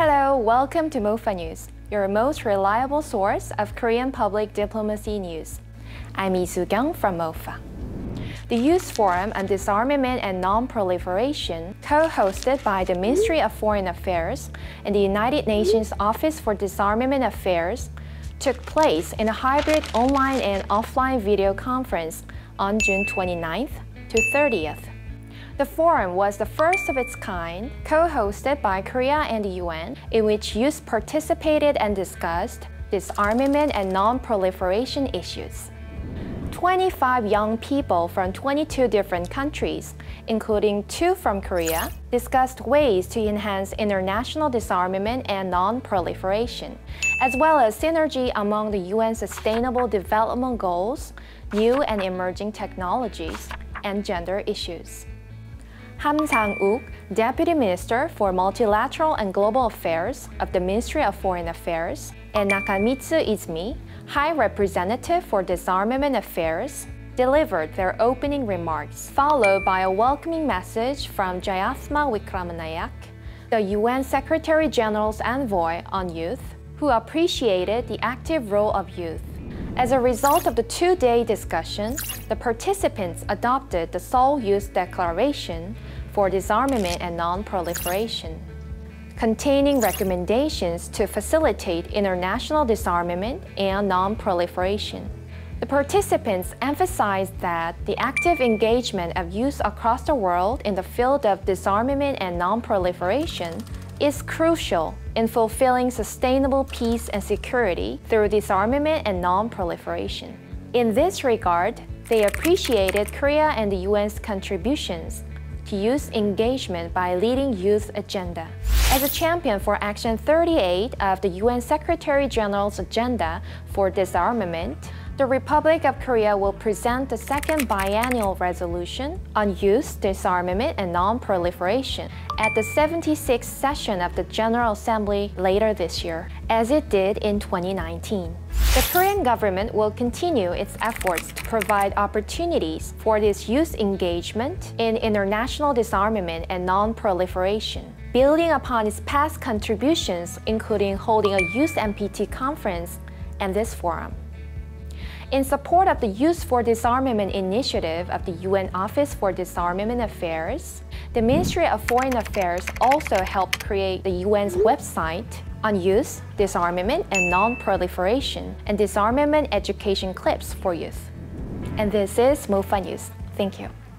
Hello, welcome to MOFA News, your most reliable source of Korean public diplomacy news. I'm Lee Soo-kyung from MOFA. The Youth Forum on Disarmament and Non-Proliferation, co-hosted by the Ministry of Foreign Affairs and the United Nations Office for Disarmament Affairs, took place in a hybrid online and offline video conference on June 29th to 30th. The forum was the first of its kind, co-hosted by Korea and the UN, in which youth participated and discussed disarmament and non-proliferation issues. 25 young people from 22 different countries, including 2 from Korea, discussed ways to enhance international disarmament and non-proliferation, as well as synergy among the UN Sustainable Development Goals, new and emerging technologies, and gender issues. Ham Sang-uk, Deputy Minister for Multilateral and Global Affairs of the Ministry of Foreign Affairs, and Nakamitsu Izumi, High Representative for Disarmament Affairs, delivered their opening remarks, followed by a welcoming message from Jayathma Wickramanayak, the UN Secretary-General's envoy on youth, who appreciated the active role of youth. As a result of the 2-day discussion, the participants adopted the Seoul Youth Declaration for Disarmament and Non-Proliferation, containing recommendations to facilitate international disarmament and non-proliferation. The participants emphasized that the active engagement of youth across the world in the field of disarmament and non-proliferation is crucial in fulfilling sustainable peace and security through disarmament and non-proliferation. In this regard, they appreciated Korea and the UN's contributions to youth engagement by leading youth agenda. As a champion for Action 38 of the UN Secretary-General's Agenda for Disarmament, the Republic of Korea will present the second biennial resolution on youth disarmament and non-proliferation at the 76th session of the General Assembly later this year, as it did in 2019. The Korean government will continue its efforts to provide opportunities for this youth engagement in international disarmament and non-proliferation, building upon its past contributions, including holding a Youth NPT conference and this forum. In support of the Youth for Disarmament initiative of the UN Office for Disarmament Affairs, the Ministry of Foreign Affairs also helped create the UN's website on youth, disarmament and non-proliferation, and disarmament education clips for youth. And this is MOFA News. Thank you.